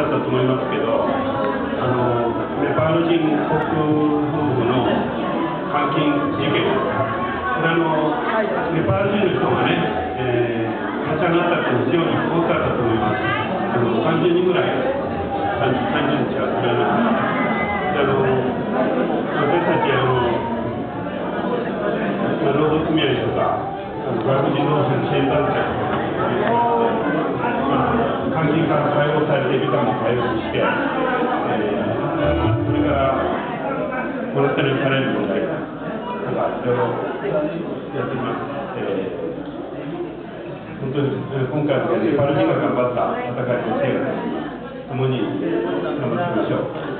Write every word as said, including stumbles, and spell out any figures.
ゃったと思いますけど、あのネパール人国夫婦の監禁事件、これあのネパール人の人がね、えー、立ち上がったって非常に大きかったと思います。あのさんじゅうにんぐらい、さんじゅうにちはくれました。あの私たちあの労働組合とか外国人労働者の支援団体とか、まあ、監禁から解放されている方も解放して、えー、それからモラトリアムされる問題とかいろいろやっています。えー、本当に今回のネパール人が頑張った戦いの成果とともに頑張っていきましょう。